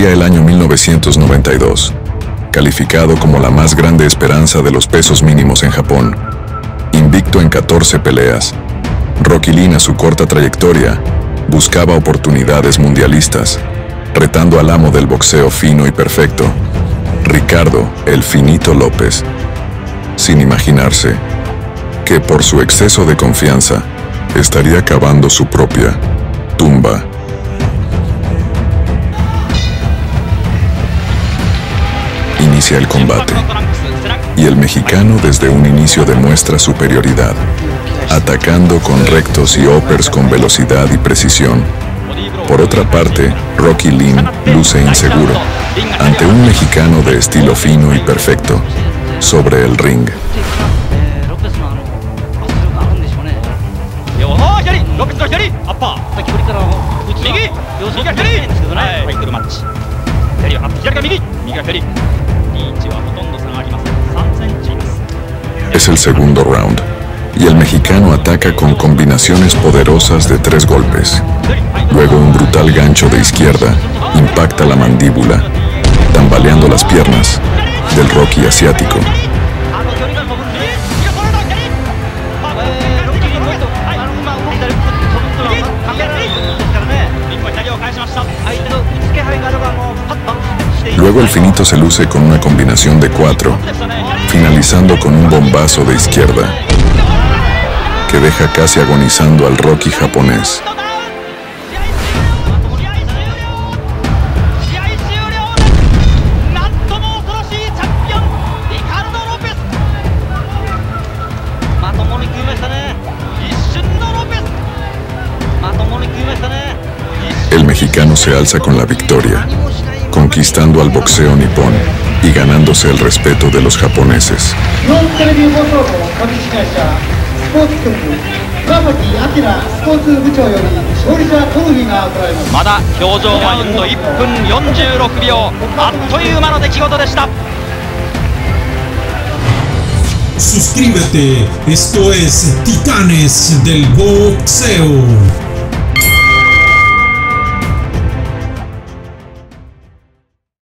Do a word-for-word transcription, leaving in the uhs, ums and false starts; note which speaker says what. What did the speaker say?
Speaker 1: Corría el año mil novecientos noventa y dos, calificado como la más grande esperanza de los pesos mínimos en Japón. Invicto en catorce peleas, Rocky Lin, a su corta trayectoria, buscaba oportunidades mundialistas, retando al amo del boxeo fino y perfecto, Ricardo "El Finito" López, sin imaginarse que por su exceso de confianza estaría cavando su propia tumba. Inicia el combate, y el mexicano desde un inicio demuestra superioridad, atacando con rectos y uppers con velocidad y precisión. Por otra parte, Rocky Lin luce inseguro ante un mexicano de estilo fino y perfecto sobre el ring. Es el segundo round, y el mexicano ataca con combinaciones poderosas de tres golpes. Luego un brutal gancho de izquierda impacta la mandíbula, tambaleando las piernas del Rocky asiático. Luego el Finito se luce con una combinación de cuatro, finalizando con un bombazo de izquierda que deja casi agonizando al Rocky japonés. El mexicano se alza con la victoria, conquistando al boxeo nipón y ganándose el respeto de los japoneses.
Speaker 2: Suscríbete, esto es Titanes del Boxeo.